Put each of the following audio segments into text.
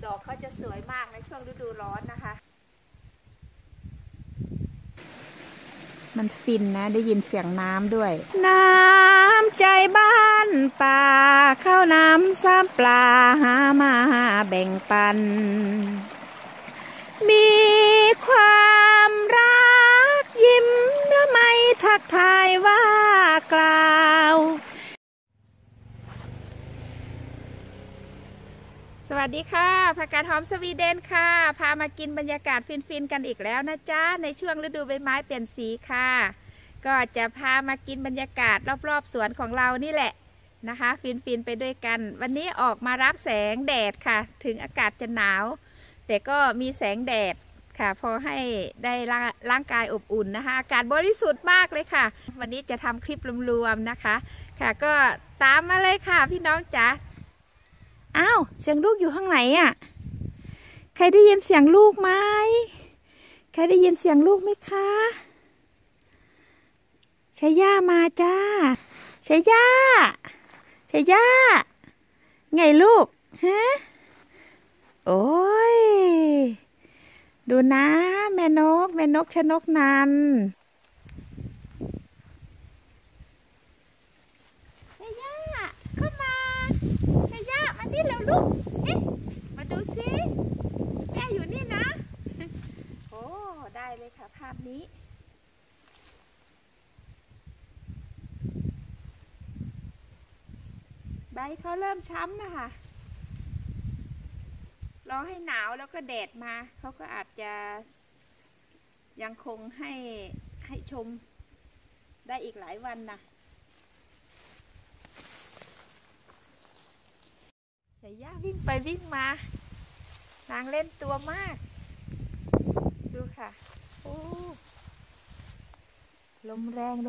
ดอกเขาจะสวยมากในช่วงฤดูร้อนนะคะมันฟินนะได้ยินเสียงน้ำด้วยน้ำใจบ้านป่าข้าวน้ำซ้ำปลาหามาแบ่งปันมีความรักยิ้มและไม่ทักทายว่ากล่าวสวัสดีค่ะผักกาดหอมสวีเดนค่ะพามากินบรรยากาศฟินๆกันอีกแล้วนะจ๊ะในช่วงฤดูใบไม้เปลี่ยนสีค่ะก็จะพามากินบรรยากาศรอบๆสวนของเรานี่แหละนะคะฟินๆไปด้วยกันวันนี้ออกมารับแสงแดดค่ะถึงอากาศจะหนาวแต่ก็มีแสงแดดค่ะพอให้ได้ร่างกายอบอุ่นนะคะอากาศบริสุทธิ์มากเลยค่ะวันนี้จะทำคลิปรวมๆนะคะค่ะก็ตามมาเลยค่ะพี่น้องจ๋าอ้าวเสียงลูกอยู่ข้างไหนอ่ะใครได้ยินเสียงลูกไหมใครได้ยินเสียงลูกไหมคะชายามาจ้าชายาไงลูกฮะโอ้ยดูนะแม่นกชนกนันชายาเข้ามาชายามานี่แล้วลูกเอ๊ะมาดูสิแม่อยู่นี่นะโอ้ได้เลยค่ะภาพนี้ใบเขาเริ่มช้ำนะคะรอให้หนาวแล้วก็แดดมาเขาก็อาจจะยังคงให้ชมได้อีกหลายวันนะชายาวิ่งไปวิ่งมานางเล่นตัวมากดูค่ะโอ้ลมแรง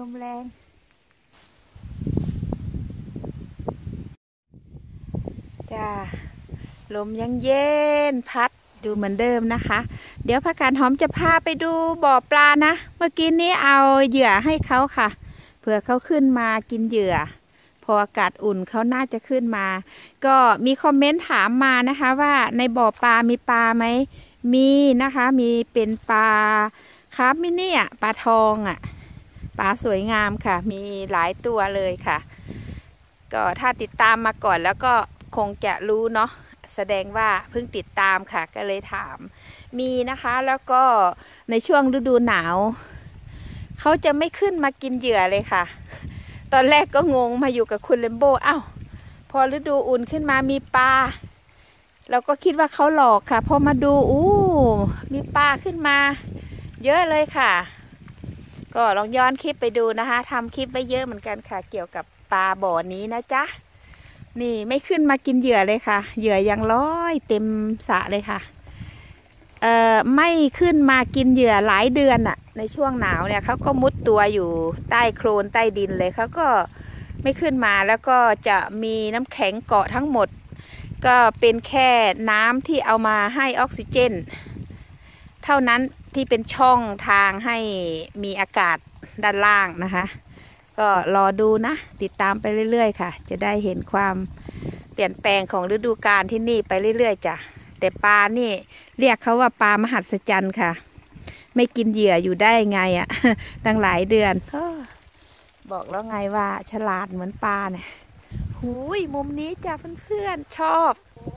จ้าลมยังเย็นพัดดูเหมือนเดิมนะคะเดี๋ยวผักกาดหอมจะพาไปดูบ่อปลานะเมื่อกี้นี้เอาเหยื่อให้เขาค่ะเผื่อเขาขึ้นมากินเหยื่อพออากาศอุ่นเขาน่าจะขึ้นมาก็มีคอมเมนต์ถามมานะคะว่าในบ่อปลามีปลาไหมมีนะคะมีเป็นปลาคาร์ฟมินี่ปลาทองปลาสวยงามค่ะมีหลายตัวเลยค่ะก็ถ้าติดตามมาก่อนแล้วก็คงจะรู้เนาะแสดงว่าเพิ่งติดตามค่ะก็เลยถามมีนะคะแล้วก็ในช่วงฤดูหนาวเขาจะไม่ขึ้นมากินเหยื่อเลยค่ะตอนแรกก็งงมาอยู่กับคุณเลมโบอ้าวพอฤดูอุ่นขึ้นมามีปลาเราก็คิดว่าเขาหลอกค่ะพอมาดูมีปลาขึ้นมาเยอะเลยค่ะก็ลองย้อนคลิปไปดูนะคะทำคลิปไว้เยอะเหมือนกันค่ะเกี่ยวกับปลาบ่อนี้นะจ๊ะนี่ไม่ขึ้นมากินเหยื่อเลยค่ะเหยื่อยังลอยเต็มสระเลยค่ะไม่ขึ้นมากินเหยื่อหลายเดือนในช่วงหนาวเนี่ยเขาก็มุดตัวอยู่ใต้โคลนใต้ดินเลยเขาก็ไม่ขึ้นมาแล้วก็จะมีน้ำแข็งเกาะทั้งหมดก็เป็นแค่น้ำที่เอามาให้ออกซิเจนเท่านั้นที่เป็นช่องทางให้มีอากาศด้านล่างนะคะก็รอดูนะติดตามไปเรื่อยๆค่ะจะได้เห็นความเปลี่ยนแปลงของฤดูกาลที่นี่ไปเรื่อยๆจ้ะแต่ปลานี่เรียกเขาว่าปลามหัศจรรย์ค่ะไม่กินเหยื่ออยู่ได้ไงตั้งหลายเดือนบอกแล้วไงว่าฉลาดเหมือนปลาเนี่ยหูยมุมนี้จ้ะเพื่อนๆชอบ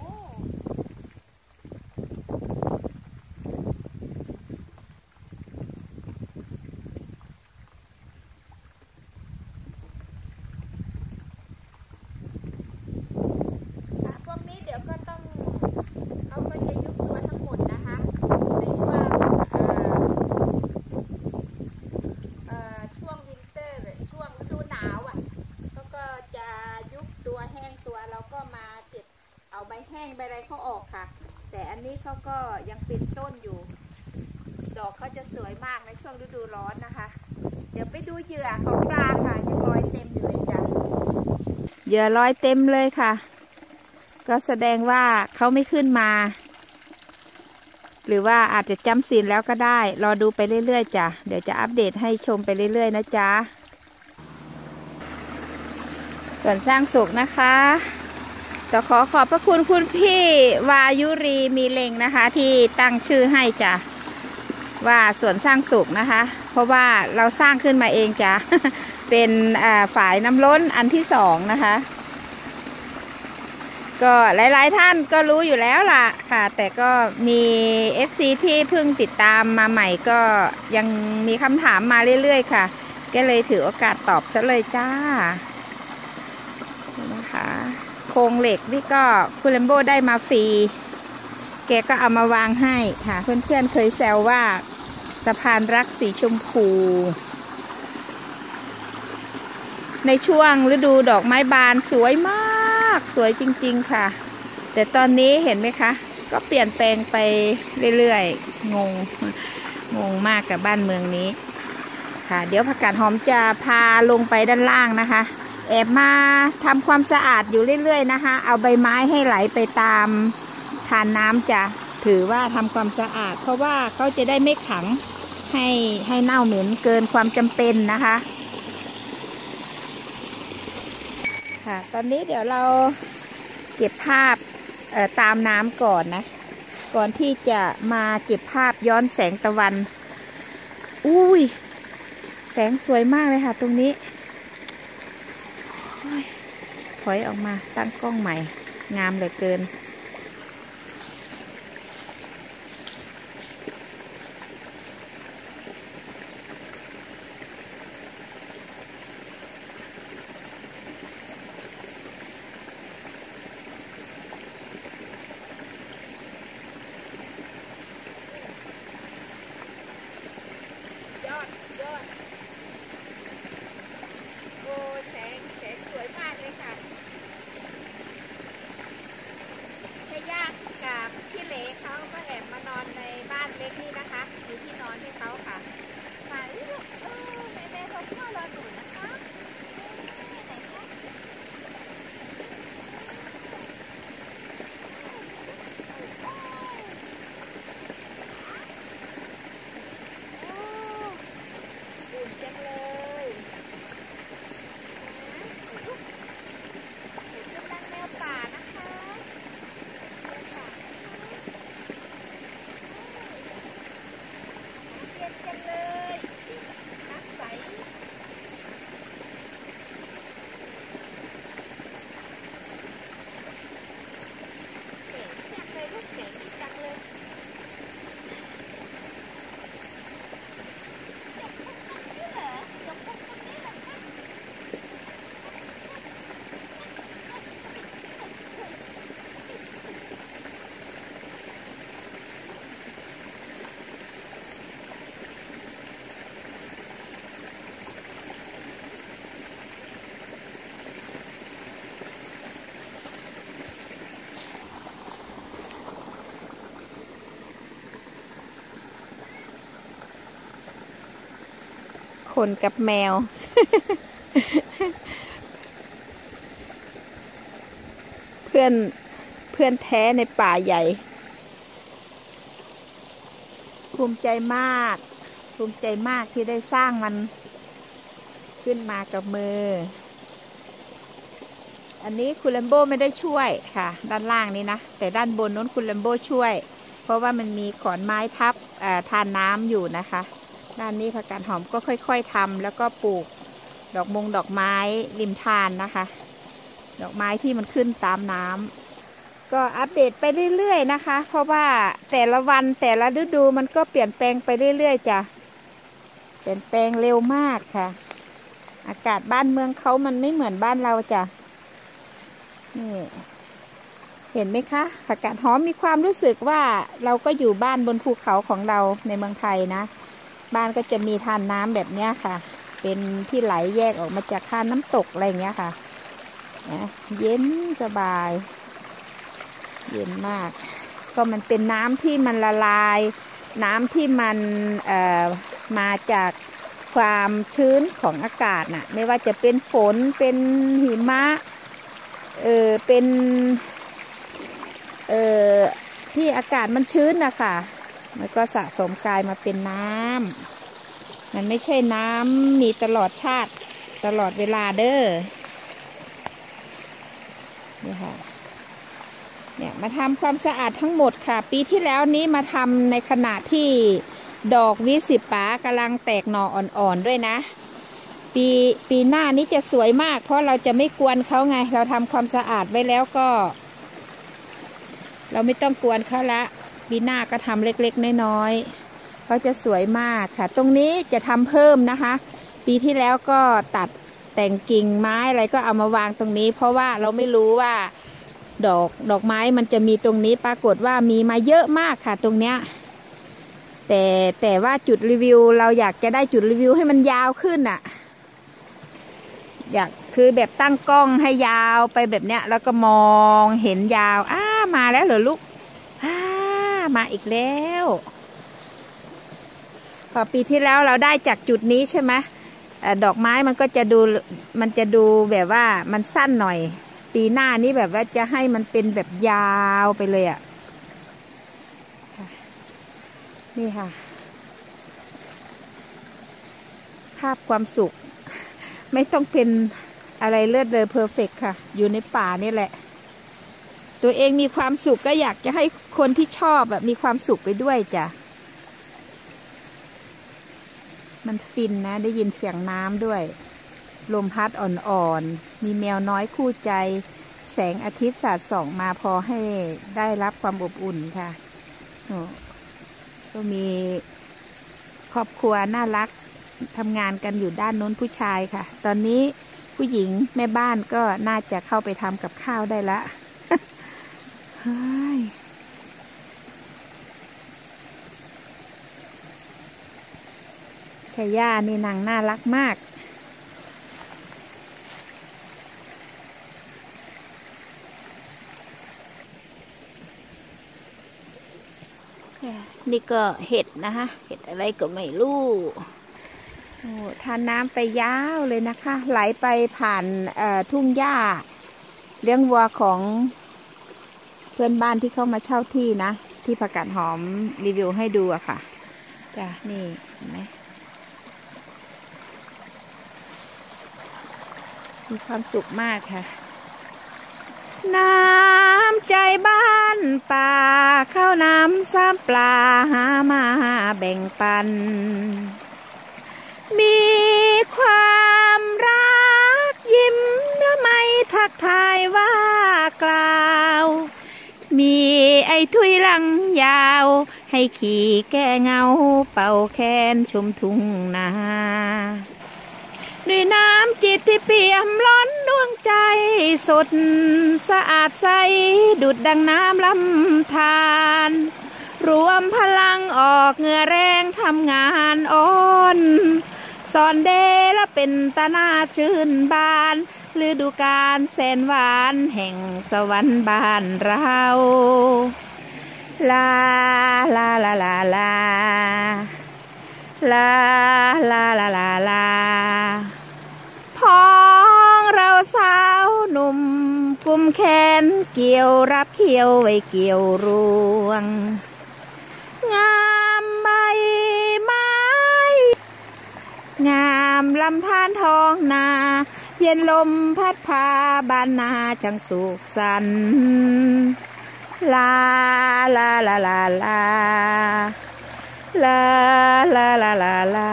แห้งใบอะไรเขาออกค่ะแต่อันนี้เขาก็ยังเป็นต้นอยู่ดอกเขาจะสวยมากในช่วงฤดูร้อนนะคะเดี๋ยวไปดูเหยื่อของปลาค่ะยังลอยเต็มอยู่เลยจ้ะเหยื่อลอยเต็มเลยค่ะก็แสดงว่าเขาไม่ขึ้นมาหรือว่าอาจจะจำศีลแล้วก็ได้รอดูไปเรื่อยๆจ้ะเดี๋ยวจะอัปเดตให้ชมไปเรื่อยๆนะจ๊ะส่วนสร้างสุขนะคะต่อขอขอบพระคุณคุณพี่วายุรีมีเล็งนะคะที่ตั้งชื่อให้จ้ะว่าสวนสร้างสุขนะคะเพราะว่าเราสร้างขึ้นมาเองจ้ะ เป็นฝายน้ำล้นอันที่2นะคะก็หลายๆท่านก็รู้อยู่แล้วล่ะค่ะแต่ก็มี FC ที่เพิ่งติดตามมาใหม่ก็ยังมีคำถามมาเรื่อยๆค่ะก็เลยถือโอกาสตอบซะเลยจ้านะคะโครงเหล็กนี่ก็คุณเลมโบได้มาฟรีแกก็เอามาวางให้ค่ะเพื่อนๆเคยแซวว่าสะพานรักสีชมพูในช่วงฤดูดอกไม้บานสวยมากสวยจริงๆค่ะแต่ตอนนี้เห็นไหมคะก็เปลี่ยนแปลงไปเรื่อยๆงงมากกับบ้านเมืองนี้ค่ะเดี๋ยวผักกาดหอมจะพาลงไปด้านล่างนะคะแอบมาทำความสะอาดอยู่เรื่อยๆนะคะเอาใบไม้ให้ไหลไปตามทานน้ำจะถือว่าทำความสะอาดเพราะว่าเขาจะได้ไม่ขังให้เน่าเหม็นเกินความจำเป็นนะคะค่ะตอนนี้เดี๋ยวเราเก็บภาพตามน้ำก่อนนะก่อนที่จะมาเก็บภาพย้อนแสงตะวันอุ้ยแสงสวยมากเลยค่ะตรงนี้ถอยออกมาตั้งกล้องใหม่งามเหลือเกินยอดโอ้แสงสวยมากเลยค่ะแม่ย่ากับพี่เล็กเขาก็แอบมานอนในบ้านเล็กนี่นะคะอยู่ที่นอนให้เขาค่ะมาแม่เขาพ่อรอหนูนะคะไหนคะอุ่นจังเลยกำลังแมวป่านะคะแมวป่าเย็นจังเลยน้ำใสเก๋จังเลยลูกเก๋จังเลยคนกับแมว เพื่อนแท้ในป่าใหญ่ภูมิใจมากที่ได้สร้างมันขึ้นมากับมืออันนี้คุณแลมโบไม่ได้ช่วยค่ะด้านล่างนี้นะแต่ด้านบนนู้นคุณแลมโบช่วยเพราะว่ามันมีขอนไม้ทับทานน้ำอยู่นะคะด้านนี้ผักกาดหอมก็ค่อยๆทำแล้วก็ปลูกดอกไม้ริมทานนะคะดอกไม้ที่มันขึ้นตามน้ำก็อัปเดตไปเรื่อยๆนะคะเพราะว่าแต่ละวันแต่ละฤดูมันก็เปลี่ยนแปลงไปเรื่อยๆจ้ะเปลี่ยนแปลงเร็วมากค่ะอากาศบ้านเมืองเขามันไม่เหมือนบ้านเราจ้ะนี่เห็นไหมคะผักกาดหอมมีความรู้สึกว่าเราก็อยู่บ้านบนภูเขาของเราในเมืองไทยนะบ้านก็จะมีทานน้ำแบบนี้ค่ะเป็นที่ไหลแยกออกมาจากทานน้ำตกอะไรอย่างเงี้ยค่ะเย็นสบายเย็นมากก็มันเป็นน้ำที่มันละลายน้ำที่มันมาจากความชื้นของอากาศน่ะไม่ว่าจะเป็นฝนเป็นหิมะเป็นที่อากาศมันชื้นนะคะมันก็สะสมกลายมาเป็นน้ำมันไม่ใช่น้ำมีตลอดชาติตลอดเวลาเด้อนี่ค่ะเนี่ยมาทำความสะอาดทั้งหมดค่ะปีที่แล้วนี้มาทำในขณะที่ดอกวิสิปากำลังแตกหน่ออ่อนๆด้วยนะปีหน้านี้จะสวยมากเพราะเราจะไม่กวนเขาไงเราทำความสะอาดไว้แล้วก็เราไม่ต้องกวนเขาละปีหน้าก็ทำเล็กๆน้อยๆเขาจะสวยมากค่ะตรงนี้จะทำเพิ่มนะคะปีที่แล้วก็ตัดแต่งกิ่งไม้อะไรก็เอามาวางตรงนี้เพราะว่าเราไม่รู้ว่าดอกไม้มันจะมีตรงนี้ปรากฏว่ามีมาเยอะมากค่ะตรงเนี้ยแต่ว่าจุดรีวิวเราอยากจะได้จุดรีวิวให้มันยาวขึ้นอ่ะอยากคือแบบตั้งกล้องให้ยาวไปแบบเนี้ยแล้วก็มองเห็นยาวมาแล้วเหรอลูกมาอีกแล้วพอปีที่แล้วเราได้จากจุดนี้ใช่ไหมดอกไม้มันก็จะดูแบบว่ามันสั้นหน่อยปีหน้านี้แบบว่าจะให้มันเป็นแบบยาวไปเลยอ่ะนี่ค่ะภาพความสุขไม่ต้องเป็นอะไรเลิศเลอเพอร์เฟกต์ค่ะอยู่ในป่านี่แหละตัวเองมีความสุขก็อยากจะให้คนที่ชอบแบบมีความสุขไปด้วยจ้ะมันฟินนะได้ยินเสียงน้ำด้วยลมพัดอ่อนๆมีแมวน้อยคู่ใจแสงอาทิตย์สาดส่องมาพอให้ได้รับความอบอุ่นค่ะก็มีครอบครัวน่ารักทำงานกันอยู่ด้านโน้นผู้ชายค่ะตอนนี้ผู้หญิงแม่บ้านก็น่าจะเข้าไปทำกับข้าวได้ละชายานี่นางน่ารักมากนี่ก็เห็ดนะคะเห็ดอะไรก็ไม่รู้ทานน้ำไปยาวเลยนะคะไหลไปผ่านทุ่งหญ้าเลี้ยงวัวของเพื่อนบ้านที่เข้ามาเช่าที่นะที่ผักกาดหอมรีวิวให้ดูอะค่ะจ้ะนี่เห็นไหมมีความสุขมากค่ะน้ำใจบ้านป่าข้าวน้ำซ้ำปลาหามาแบ่งปันมีความรักยิ้มและไม่ทักทายว่ากล่าวมีไอ้ทุยรังยาวให้ขี่แก้เงาเป่าแคนชมทุ่งนาด้วยน้ำจิตที่เปี่ยมล้นดวงใจสดสะอาดใสดุจดังน้ำลำธารรวมพลังออกเหงื่อแรงทำงานอ่อนสอนเดและเป็นตาหน้าชื่นบานฤดูกาลแสนหวานแห่งสวรรค์บ้านเราลาลาลาลาลาลาลาลาลาลาพ้องเราสาวหนุ่มกุมแขนเกี่ยวรับเขียวไว้เกี่ยวรวงงามใบไม้งามลำธารทองนาเย็นลมพัดพาบ้านนาช่างสุขสันต์ลาลาลาลาลาลาลาลาลาลา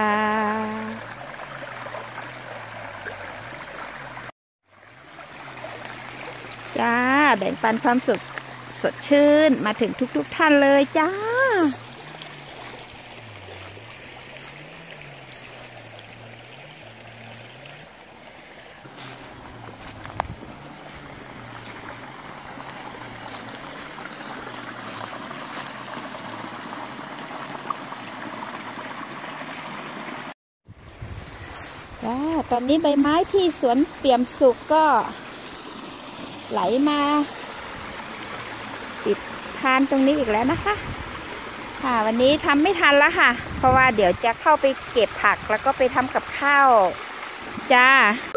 จ้าแบ่งปันความสุขสดชื่นมาถึงทุกท่านเลยจ้าตอนนี้ใบไม้ที่สวนเปี่ยมสุขก็ไหลมาปิดทานตรงนี้อีกแล้วนะคะค่ะวันนี้ทำไม่ทันแล้วค่ะเพราะว่าเดี๋ยวจะเข้าไปเก็บผักแล้วก็ไปทำกับข้าวจ้า